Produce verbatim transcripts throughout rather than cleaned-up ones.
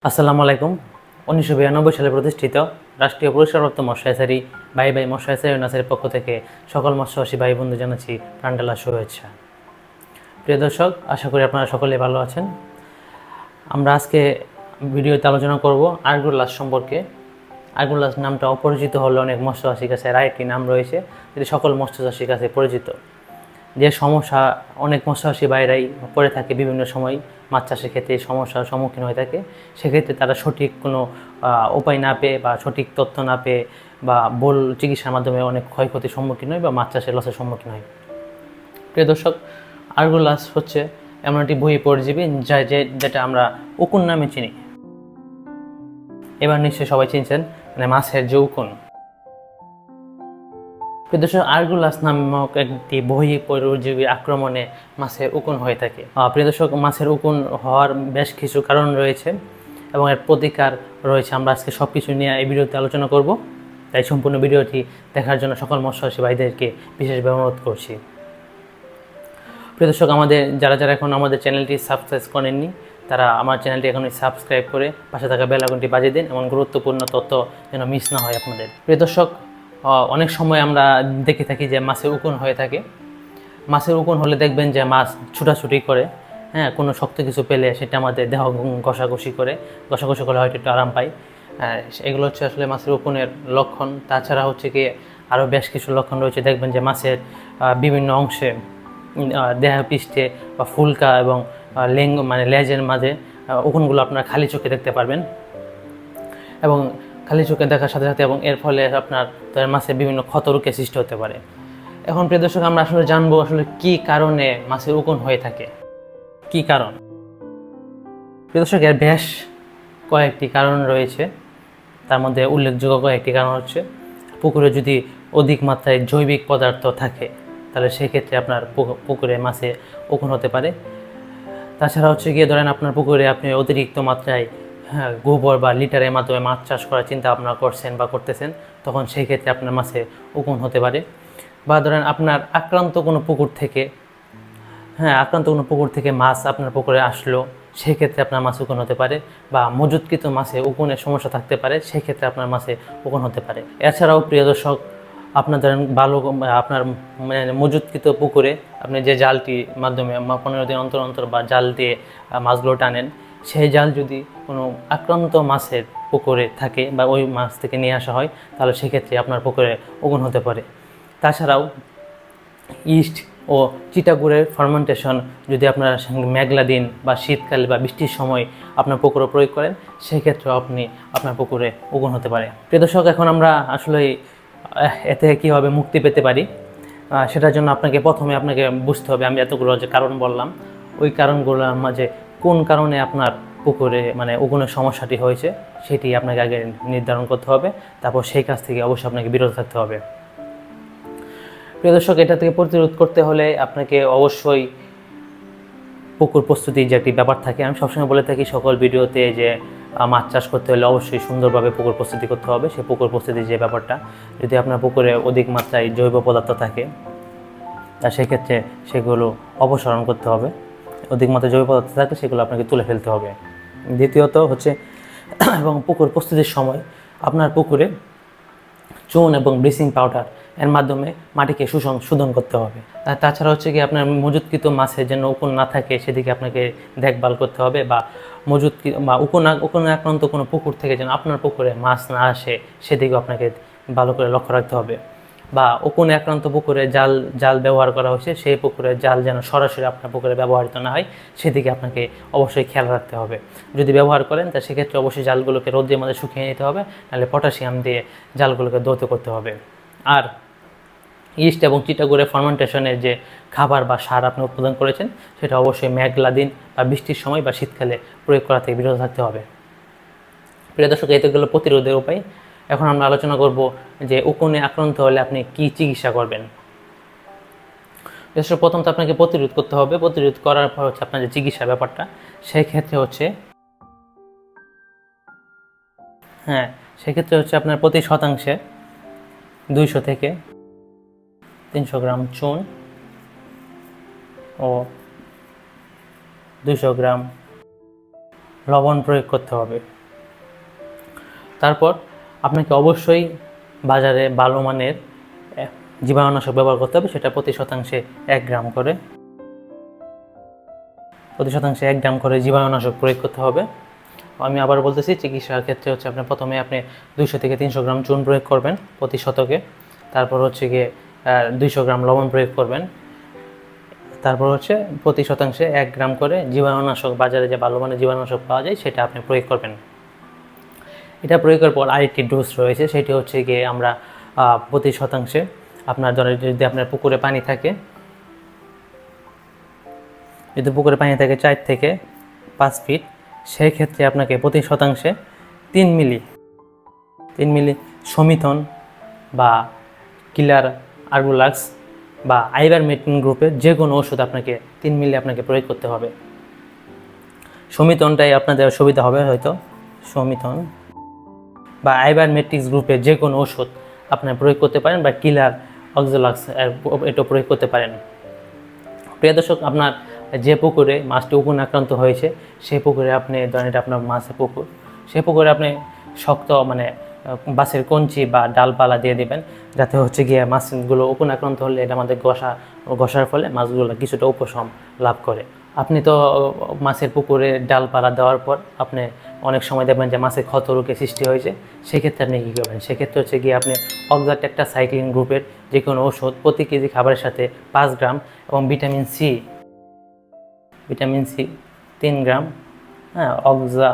আসসালামু আলাইকুম। উনিশশো বিরানব্বই সালে প্রতিষ্ঠিত রাষ্ট্রীয় পুরস্কারপ্রাপ্ত মৎস্যচারী ভাই ভাই মৎস্যচারী নাসের পক্ষ থেকে সকল মৎস্যচাষী ভাই বন্ধু জানাচ্ছি প্রাণঢালা শুভেচ্ছা। প্রিয় দর্শক, আশা করি আপনারা সকলেই ভালো আছেন। আমরা আজকে ভিডিওতে আলোচনা করব আর্গুলাস সম্পর্কে। আর্গুলাস নামটা অপরিচিত হলে অনেক মৎস্যচাষীর কাছে আরেকটি নাম রয়েছে, যেটি সকল মৎস্যচাষীর কাছে পরিচিত। যে সমস্যা অনেক মৎস্যচাষী ভাইরাই পড়ে থাকে বিভিন্ন সময় মাছ চাষের ক্ষেত্রে সমস্যার সম্মুখীন হয়ে থাকে, সেক্ষেত্রে তারা সঠিক কোনো উপায় না পেয়ে বা সঠিক তথ্য না পেয়ে বা ভুল চিকিৎসার মাধ্যমে অনেক ক্ষয়ক্ষতির সম্মুখীন হয় বা মাছ চাষের লসের সম্মুখীন হয়। প্রিয় দর্শক, আর্গুলাস হচ্ছে এমন একটি বহি পরজীবী যা যেটা আমরা উকুন নামে চিনি। এবার নিশ্চয়ই সবাই চিনছেন, মানে মাছের যে উকুন। প্রিয় দর্শক, আর্গুলাস নামক একটি বহি পরজীবীর আক্রমণে মাছের উকুন হয়ে থাকে। প্রিয় দর্শক, মাছের উকুন হওয়ার বেশ কিছু কারণ রয়েছে এবং এর প্রতিকার রয়েছে। আমরা আজকে সব কিছু নিয়ে এই ভিডিওতে আলোচনা করব, তাই সম্পূর্ণ ভিডিওটি দেখার জন্য সকল মৎস্যচাষী ভাইদেরকে বিশেষভাবে অনুরোধ করছি। প্রিয় দর্শক, আমাদের যারা যারা এখন আমাদের চ্যানেলটি সাবস্ক্রাইব করেননি, তারা আমার চ্যানেলটি এখনই সাবস্ক্রাইব করে পাশে থাকা বেল আইকনটি বাজিয়ে দিন, এমন গুরুত্বপূর্ণ তথ্য যেন মিস না হয় আপনাদের। প্রিয় দর্শক, অনেক সময় আমরা দেখে থাকি যে মাছের উকুন হয়ে থাকে। মাছের উকুন হলে দেখবেন যে মাছ ছুটাছুটি করে, হ্যাঁ, কোনো শক্ত কিছু পেলে সেটা আমাদের দেহ ঘষাঘষি করে, ঘষাঘষি করে হয়তো একটু আরাম পাই। এগুলো হচ্ছে আসলে মাছের উকুনের লক্ষণ। তাছাড়া হচ্ছে কি আরও বেশ কিছু লক্ষণ রয়েছে। দেখবেন যে মাছের বিভিন্ন অংশে দেহ পৃষ্ঠে বা ফুলকা এবং লেং মানে লেজের মাঝে উকুনগুলো আপনারা খালি চোখে দেখতে পারবেন এবং খালি চোখে দেখার সাথে সাথে এবং এর ফলে আপনার তাদের মাছের বিভিন্ন ক্ষতরোগের সৃষ্টি হতে পারে। এখন প্রিয় দর্শক, আমরা আসলে জানবো আসলে কি কারণে মাছের উকুন হয়ে থাকে, কি কারণ। প্রিয় দর্শক, এর বেশ কয়েকটি কারণ রয়েছে। তার মধ্যে উল্লেখযোগ্য কয়েকটি কারণ হচ্ছে, পুকুরে যদি অধিক মাত্রায় জৈবিক পদার্থ থাকে তাহলে সেক্ষেত্রে আপনার পুকুরে মাছে উকুন হতে পারে। তাছাড়া হচ্ছে গিয়ে ধরেন আপনার পুকুরে আপনি অতিরিক্ত মাত্রায় হ্যাঁ গোবর বা লিটারের মাধ্যমে মাছ চাষ করার চিন্তা ভাবনা করছেন বা করতেছেন, তখন সেই ক্ষেত্রে আপনার মাছে উকুন হতে পারে। বা ধরেন আপনার আক্রান্ত কোনো পুকুর থেকে হ্যাঁ আক্রান্ত কোনো পুকুর থেকে মাছ আপনার পুকুরে আসলো, সেই ক্ষেত্রে আপনার মাছে উকুন হতে পারে। বা মজুতকৃত মাছে উকুনের সমস্যা থাকতে পারে, সেই ক্ষেত্রে আপনার মাছে উকুন হতে পারে। এছাড়াও প্রিয় দর্শক, আপনার ধরেন ভালো আপনার মানে মজুতকৃত পুকুরে আপনি যে জালটির মাধ্যমে পনেরো দিন অন্তর অন্তর বা জাল দিয়ে মাছগুলো টানেন, সেই জাল যদি কোনো আক্রান্ত মাছের পুকুরে থাকে বা ওই মাছ থেকে নিয়ে আসা হয়, তাহলে সেক্ষেত্রে আপনার পুকুরে উকুন হতে পারে। তাছাড়াও ইস্ট ও চিটাগুড়ের ফার্মেন্টেশন যদি আপনারা মেঘলা দিন বা শীতকালে বা বৃষ্টির সময় আপনার পুকুরে প্রয়োগ করেন, সেক্ষেত্রেও আপনি আপনার পুকুরে উকুন হতে পারে। প্রিয় দর্শক, এখন আমরা আসলে এতে কীভাবে মুক্তি পেতে পারি, সেটার জন্য আপনাকে প্রথমে আপনাকে বুঝতে হবে, আমি এতগুলো যে কারণ বললাম, ওই কারণগুলোর মাঝে কোন কারণে আপনার পুকুরে মানে উকুনের সমস্যাটি হয়েছে সেটি আপনাকে আগে নির্ধারণ করতে হবে। তারপর সেই কাজ থেকে অবশ্যই আপনাকে বিরত থাকতে হবে। প্রিয় দর্শক, এটা থেকে প্রতিরোধ করতে হলে আপনাকে অবশ্যই পুকুর প্রস্তুতির যে একটি ব্যাপার থাকে, আমি সবসময় বলে থাকি সকল ভিডিওতে যে মাছ চাষ করতে হলে অবশ্যই সুন্দরভাবে পুকুর প্রস্তুতি করতে হবে। সেই পুকুর প্রস্তুতির যে ব্যাপারটা, যদি আপনার পুকুরে অধিক মাত্রায় জৈব পদার্থ থাকে তা সেক্ষেত্রে সেগুলো অপসারণ করতে হবে। অধিক মাত্রায় জৈব পদার্থ থাকে সেগুলো আপনাকে তুলে ফেলতে হবে। দ্বিতীয়ত হচ্ছে এবং পুকুর প্রস্তুতির সময় আপনার পুকুরে চুন এবং ব্লিচিং পাউডার এর মাধ্যমে মাটিকে শোধন করতে হবে। তাছাড়া হচ্ছে কি আপনার মজুতকৃত মাছের যেন উকুন না থাকে সেদিকে আপনাকে দেখভাল করতে হবে। বা মজুত বা উকুন উকুনে আক্রান্ত কোনো পুকুর থেকে যেন আপনার পুকুরে মাছ না আসে সেদিকেও আপনাকে ভালো করে লক্ষ্য রাখতে হবে। বা উকুনে আক্রান্ত পুকুরে জাল জাল ব্যবহার করা হয়েছে, সেই পুকুরে জাল যেন সরাসরি আপনার পুকুরে ব্যবহৃত না হয় সেদিকে আপনাকে অবশ্যই খেয়াল রাখতে হবে। যদি ব্যবহার করেন তা সেক্ষেত্রে অবশ্যই জালগুলোকে রোদের মধ্যে শুকিয়ে নিতে হবে, নাহলে পটাশিয়াম দিয়ে জালগুলোকে ধৌত করতে হবে। আর ইস্ট এবং চিটাগুড়ের ফার্মেন্টেশনের যে খাবার বা সার আপনি উৎপাদন করেছেন, সেটা অবশ্যই মেঘলা দিন বা বৃষ্টির সময় বা শীতকালে প্রয়োগ করা থেকে বিরত থাকতে হবে। প্রিয় দর্শক, এই তো গেল প্রতিরোধের উপায়। এখন আমরা আলোচনা করব যে উকুনে আক্রান্ত হলে আপনি কি চিকিৎসা করবেন। দর্শক, প্রথম তো আপনাকে প্রতিরোধ করতে হবে। প্রতিরোধ করার পর হচ্ছে আপনার যে চিকিৎসা ব্যাপারটা, সেই ক্ষেত্রে হচ্ছে হ্যাঁ সেক্ষেত্রে হচ্ছে আপনার প্রতি শতাংশে দুইশো থেকে তিনশো গ্রাম চুন ও দুইশো গ্রাম লবণ প্রয়োগ করতে হবে। তারপর আপনাকে অবশ্যই বাজারে ভালো মানের জীবাণুনাশক ব্যবহার করতে হবে, সেটা প্রতি শতাংশে এক গ্রাম করে প্রতি শতাংশে এক গ্রাম করে জীবাণুনাশক প্রয়োগ করতে হবে। আমি আবার বলতেছি, চিকিৎসার ক্ষেত্রে হচ্ছে আপনি প্রথমে আপনি দুইশো থেকে তিনশো গ্রাম চুন প্রয়োগ করবেন প্রতি শতকে, তারপর হচ্ছে গিয়ে দুইশো গ্রাম লবণ প্রয়োগ করবেন, তারপর হচ্ছে প্রতি শতাংশে এক গ্রাম করে জীবাণুনাশক, বাজারে যে ভালো মানের জীবাণুনাশক পাওয়া যায় সেটা আপনি প্রয়োগ করবেন। এটা প্রয়োগের পর আরেকটি ডোজ রয়েছে, সেটি হচ্ছে গিয়ে আমরা প্রতি শতাংশে আপনার ধরেন যদি আপনার পুকুরে পানি থাকে যদি পুকুরে পানি থাকে চার থেকে পাঁচ ফিট, সেই ক্ষেত্রে আপনাকে প্রতি শতাংশে তিন মিলি তিন মিলি সমিথন বা কিলার আরগুলাক্স বা আইভারমেকটিন গ্রুপের যে কোনো ওষুধ আপনাকে তিন মিলি আপনাকে প্রয়োগ করতে হবে। সমিথনটাই আপনাদের সুবিধা হবে হয়তো, সমিথন বা আইভারমেকটিন গ্রুপের যে কোনো ওষুধ আপনার প্রয়োগ করতে পারেন, বা কিলার অক্সোলাক্স এটা প্রয়োগ করতে পারেন। প্রিয় দর্শক, আপনার যে পুকুরে মাছটি উকুন আক্রান্ত হয়েছে সেই পুকুরে আপনি ধরেন এটা আপনার মাছের পুকুর, সেই পুকুরে আপনি শক্ত মানে বাঁশের কঞ্চি বা ডালপালা দিয়ে দেবেন, যাতে হচ্ছে গিয়ে মাছগুলো উকুন আক্রান্ত হলে এটা আমাদের ঘষা ঘষার ফলে মাছগুলো কিছুটা উপশম লাভ করে। আপনি তো মাছের পুকুরে ডালপালা দেওয়ার পর আপনি অনেক সময় দেখবেন যে মাছের ক্ষত রোগের সৃষ্টি হয়েছে, সেক্ষেত্রে আপনি কী করবেন, সেক্ষেত্রে হচ্ছে গিয়ে আপনি অক্সাটেট্রাসাইক্লিন গ্রুপের যে কোনো ওষুধ প্রতি কেজি খাবারের সাথে পাঁচ গ্রাম এবং ভিটামিন সি ভিটামিন সি তিন গ্রাম, হ্যাঁ অক্সা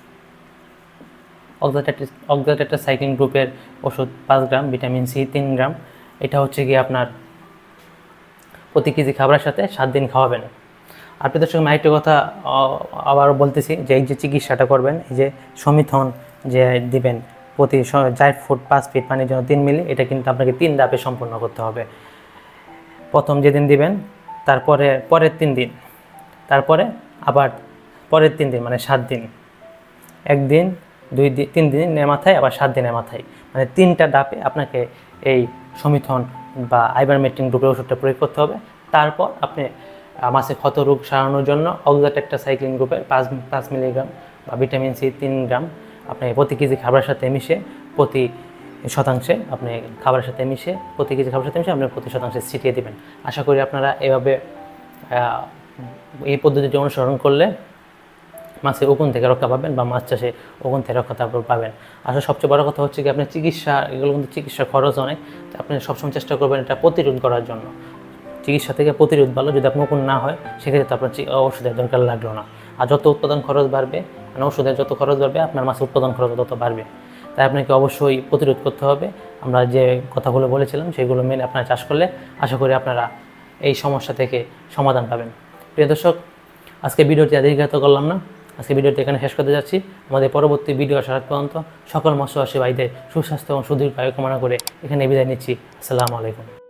অক্সাটেট্রাসাইক্লিন গ্রুপের ওষুধ পাঁচ গ্রাম, ভিটামিন সি তিন গ্রাম, এটা হচ্ছে গিয়ে আপনার প্রতি কেজি খাবারের সাথে সাত দিন খাওয়াবেন। আপনাদের সঙ্গে আমি আরেকটা কথা আবারও বলতেছি যে এই যে চিকিৎসাটা করবেন, এই যে সমিথন যে দিবেন প্রতি চার ফুট পাঁচ ফিট পানির জন্য তিন মিলি, এটা কিন্তু আপনাকে তিন ধাপে সম্পূর্ণ করতে হবে। প্রথম যেদিন দিবেন তারপরে পরের তিন দিন, তারপরে আবার পরের তিন দিন, মানে সাত দিন, একদিন দুই দিন তিন দিনের মাথায় আবার সাত দিনের মাথায়, মানে তিনটা ধাপে আপনাকে এই সমিথন বা আইভারমেকটিন গ্রুপের ওষুধটা প্রয়োগ করতে হবে। তারপর আপনি মাছের ক্ষত রোগ সারানোর জন্য অক্সাটেট্রাসাইক্লিন গ্রুপের পাঁচ পাঁচ মিলিগ্রাম বা ভিটামিন সি তিন গ্রাম আপনি প্রতি কেজি খাবারের সাথে মিশে প্রতি শতাংশে আপনি খাবারের সাথে মিশে প্রতি কেজি খাবারের সাথে মিশে আপনি প্রতি শতাংশে ছিটিয়ে দেবেন। আশা করি আপনারা এভাবে এই পদ্ধতিটি অনুসরণ করলে মাছের উকুন থেকে রক্ষা পাবেন বা মাছ চাষে উকুন থেকে রক্ষা তারপর পাবেন। আসলে সবচেয়ে বড় কথা হচ্ছে কি আপনার চিকিৎসা, এগুলো কিন্তু চিকিৎসা খরচ অনেক, আপনি সবসময় চেষ্টা করবেন এটা প্রতিরোধ করার জন্য। চিকিৎসা থেকে প্রতিরোধ ভালো, যদি আপনার উকুন না হয় সেক্ষেত্রে তো আপনার ওষুধের দরকার লাগলো না। আর যত উৎপাদন খরচ বাড়বে, মানে ওষুধের যত খরচ বাড়বে আপনার মাছের উৎপাদন খরচ তত বাড়বে। তাই আপনাকে অবশ্যই প্রতিরোধ করতে হবে। আমরা যে কথাগুলো বলেছিলাম সেগুলো মেনে আপনারা চাষ করলে আশা করি আপনারা এই সমস্যা থেকে সমাধান পাবেন। প্রিয় দর্শক, আজকে ভিডিওটি দীর্ঘায়িত করলাম না, আজকে ভিডিওটি এখানে শেষ করতে যাচ্ছি। আমাদের পরবর্তী ভিডিও আসার পর্যন্ত সকল মৎস্যচাষী ভাইদের সুস্বাস্থ্য এবং সুদীর্ঘ আয়ু কামনা করে এখানে বিদায় নিচ্ছি। আসসালামু আলাইকুম।